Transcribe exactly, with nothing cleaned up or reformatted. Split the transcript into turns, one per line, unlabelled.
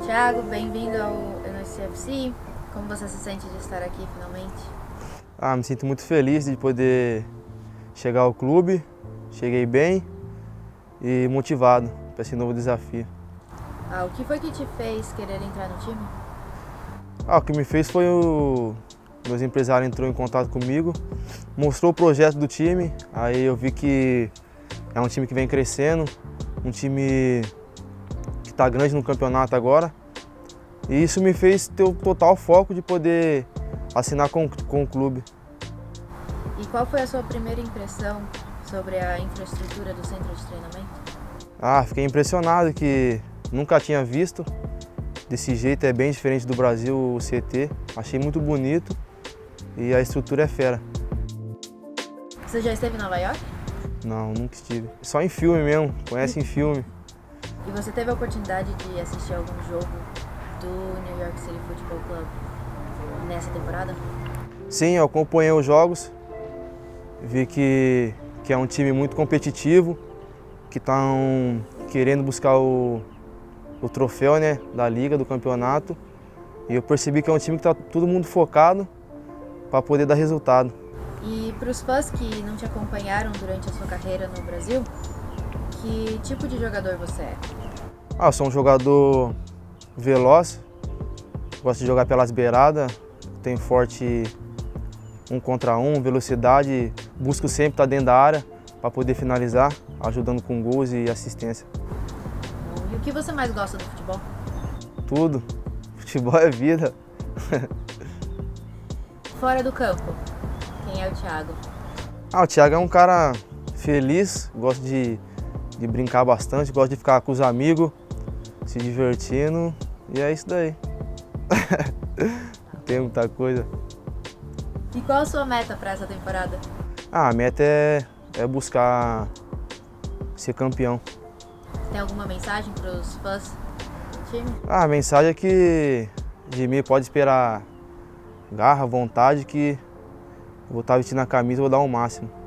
Thiago, bem-vindo ao N S C F C. Como você se sente de estar aqui finalmente?
Ah, me sinto muito feliz de poder chegar ao clube. Cheguei bem e motivado para esse novo desafio.
Ah, o que foi que te fez querer entrar no time?
Ah, o que me fez foi o meus empresários entrou em contato comigo, mostrou o projeto do time, aí eu vi que é um time que vem crescendo, um time que está grande no campeonato agora. E isso me fez ter o total foco de poder assinar com, com o clube.
E qual foi a sua primeira impressão sobre a infraestrutura do centro de treinamento?
Ah, fiquei impressionado que nunca tinha visto. Desse jeito é bem diferente do Brasil, o C T. Achei muito bonito e a estrutura é fera.
Você já esteve em Nova York?
Não, nunca estive. Só em filme mesmo, conhece em filme.
E você teve a oportunidade de assistir algum jogo do New York City Football Club nessa temporada?
Sim, eu acompanhei os jogos, vi que, que é um time muito competitivo, que estão querendo buscar o, o troféu, né, da liga, do campeonato. E eu percebi que é um time que está todo mundo focado para poder dar resultado.
E para os fãs que não te acompanharam durante a sua carreira no Brasil, que tipo de jogador você é?
Ah, eu sou um jogador veloz, gosto de jogar pelas beiradas, tenho forte um contra um, velocidade, busco sempre estar dentro da área para poder finalizar, ajudando com gols e assistência.
E o que você mais gosta do futebol?
Tudo. Futebol é vida.
Fora do campo, quem é o Thiago?
Ah, o Thiago é um cara feliz, gosta de, de brincar bastante, gosta de ficar com os amigos, se divertindo, e é isso daí. Não tem muita coisa.
E qual a sua meta para essa temporada?
Ah, a meta é, é buscar ser campeão.
Tem alguma mensagem para os fãs do time?
Ah, a mensagem é que de mim pode esperar garra, vontade, que eu vou estar vestindo a camisa e vou dar o máximo.